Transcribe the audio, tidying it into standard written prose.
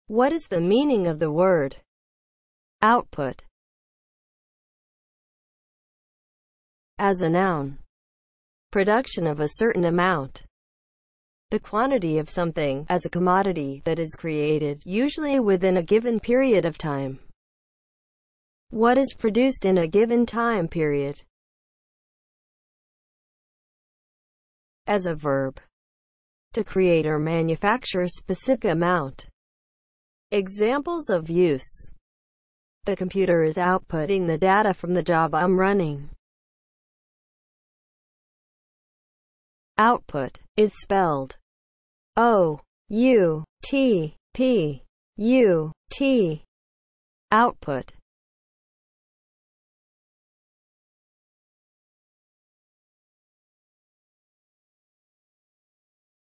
What is the meaning of the word output? As a noun, production of a certain amount. The quantity of something, as a commodity, that is created, usually within a given period of time. What is produced in a given time period? As a verb, to create or manufacture a specific amount. Examples of use: the computer is outputting the data from the job I'm running. Output is spelled O-U-T-P-U-T. Output.